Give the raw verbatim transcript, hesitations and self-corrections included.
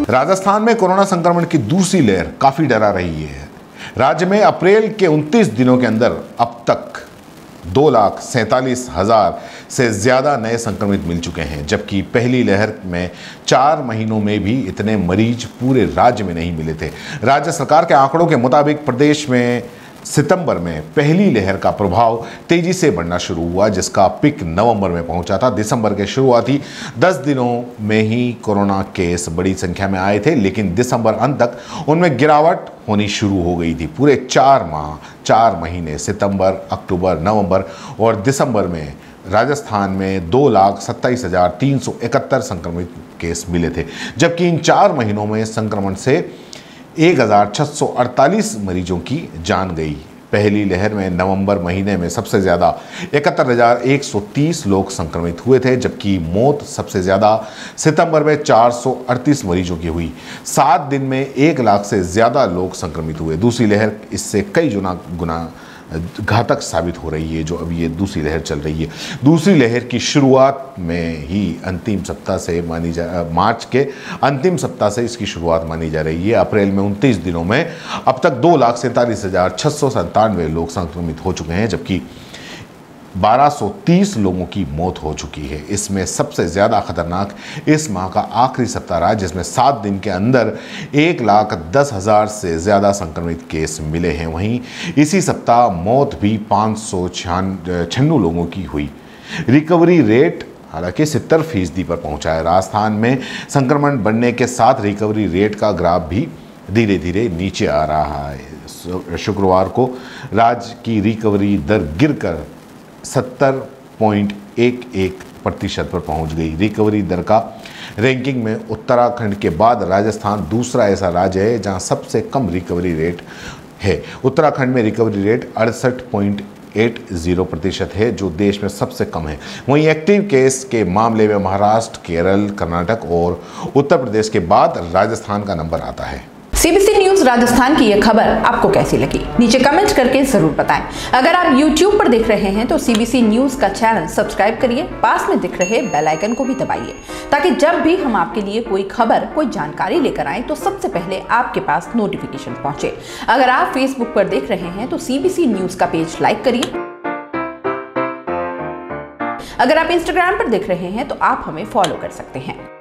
राजस्थान में कोरोना संक्रमण की दूसरी लहर काफी डरा रही है। राज्य में अप्रैल के उनतीस दिनों के अंदर अब तक दो लाख सैंतालीस हजार से ज्यादा नए संक्रमित मिल चुके हैं, जबकि पहली लहर में चार महीनों में भी इतने मरीज पूरे राज्य में नहीं मिले थे। राज्य सरकार के आंकड़ों के मुताबिक प्रदेश में सितंबर में पहली लहर का प्रभाव तेजी से बढ़ना शुरू हुआ, जिसका पिक नवंबर में पहुंचा था। दिसंबर के शुरुआती दस दिनों में ही कोरोना केस बड़ी संख्या में आए थे, लेकिन दिसंबर अंत तक उनमें गिरावट होनी शुरू हो गई थी। पूरे चार माह चार महीने सितंबर, अक्टूबर, नवंबर और दिसंबर में राजस्थान में दो लाख सत्ताईस हजार तीन सौ इकहत्तर संक्रमित केस मिले थे, जबकि इन चार महीनों में संक्रमण से एक हजार छह सौ अड़तालीस मरीजों की जान गई। पहली लहर में नवंबर महीने में सबसे ज़्यादा इकहत्तर हजार एक सौ तीस लोग संक्रमित हुए थे, जबकि मौत सबसे ज़्यादा सितंबर में चार सौ अड़तीस मरीजों की हुई। सात दिन में एक लाख से ज़्यादा लोग संक्रमित हुए। दूसरी लहर इससे कई गुना गुना घातक साबित हो रही है, जो अभी ये दूसरी लहर चल रही है। दूसरी लहर की शुरुआत में ही अंतिम सप्ताह से मानी जा मार्च के अंतिम सप्ताह से इसकी शुरुआत मानी जा रही है। अप्रैल में उनतीस दिनों में अब तक दो लाख सैंतालीस हजार छः सौ संतानवे लोग संक्रमित हो चुके हैं, जबकि बारह सौ तीस लोगों की मौत हो चुकी है। इसमें सबसे ज़्यादा खतरनाक इस माह का आखिरी सप्ताह रहा, जिसमें सात दिन के अंदर एक लाख दस हज़ार से ज़्यादा संक्रमित केस मिले हैं। वहीं इसी सप्ताह मौत भी पाँच सौ छियान छियानवे लोगों की हुई। रिकवरी रेट हालांकि सत्तर फीसदी पर पहुंचा है। राजस्थान में संक्रमण बढ़ने के साथ रिकवरी रेट का ग्राफ भी धीरे धीरे नीचे आ रहा है। शुक्रवार को राज्य की रिकवरी दर गिरकर सत्तर पॉइंट एक एक प्रतिशत पर पहुंच गई। रिकवरी दर का रैंकिंग में उत्तराखंड के बाद राजस्थान दूसरा ऐसा राज्य है जहां सबसे कम रिकवरी रेट है। उत्तराखंड में रिकवरी रेट अड़सठ पॉइंट आठ शून्य प्रतिशत है, जो देश में सबसे कम है। वहीं एक्टिव केस के मामले में महाराष्ट्र, केरल, कर्नाटक और उत्तर प्रदेश के बाद राजस्थान का नंबर आता है। सीबीसी न्यूज राजस्थान की यह खबर आपको कैसी लगी, नीचे कमेंट करके जरूर बताएं। अगर आप यूट्यूब पर देख रहे हैं तो सीबीसी न्यूज का चैनल सब्सक्राइब करिए, पास में दिख रहे बेल आइकन को भी दबाइए, ताकि जब भी हम आपके लिए कोई खबर, कोई जानकारी लेकर आए तो सबसे पहले आपके पास नोटिफिकेशन पहुंचे। अगर आप फेसबुक पर देख रहे हैं तो सीबीसी न्यूज का पेज लाइक करिए। अगर आप इंस्टाग्राम पर देख रहे हैं तो आप हमें फॉलो कर सकते हैं।